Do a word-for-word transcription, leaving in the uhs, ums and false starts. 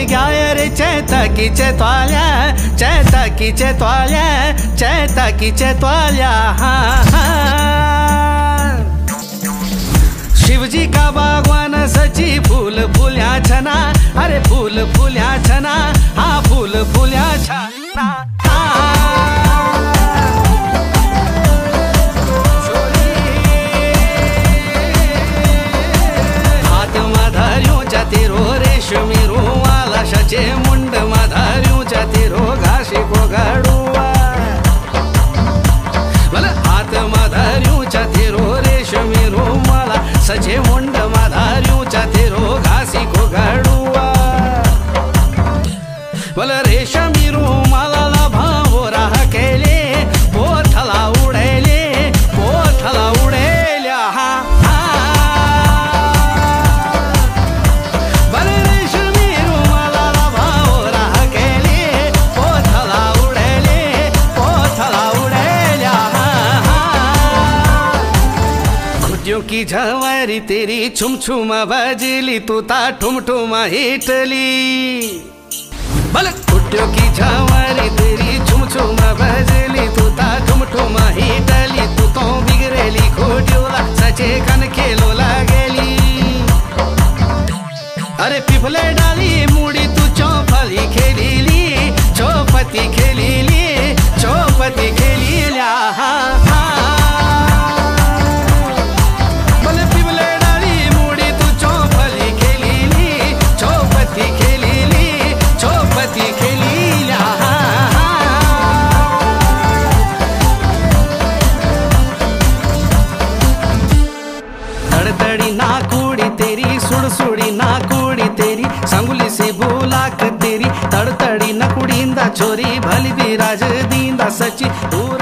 गाय रे चैतकी चैताल्या, चैतकी चैताल्या, चैतकी चैताल्या। हाँ हाँ शिवजी का बागवान सची फूल फूल्या छना, अरे फूल फूल्या छना, हाँ फूल फूल्या छना। रेशमी रुमाला शचे मुंड मधार्यू तेरो घाशी को गाडुआ, भले हाथ मधार्यू तेरो रेशमी रुमाला सचे मुंड मधार्यू तेरो घासी को गाडुआ, भले रेशमी रुमाला भावो राह केले पोथला उडेले, पोथला उडेल्या। हा की झवारी तेरी छुम छुमा बजली तू ता ठुम ठुमा हिटली, भले कुट्यो की झवारी तेरी छुम छुमा बजली तू ता ठुम ठुमा हिटली, तू तो बिगरेली खोट्योला सचे कन खेलो लागेली, अरे पिफले डाली मुड़ी तू चौफली खेलीली, चौपती खेलीली, चौपती खेलील्या। तड़तड़ी नाकुड़ी तेरी सुड़सुड़ी नाकुड़ी तेरी संगुली सी बुलाक तेरी, तड़तड़ी नकुड़ींदा छोरी भली भी राज दींदा सची।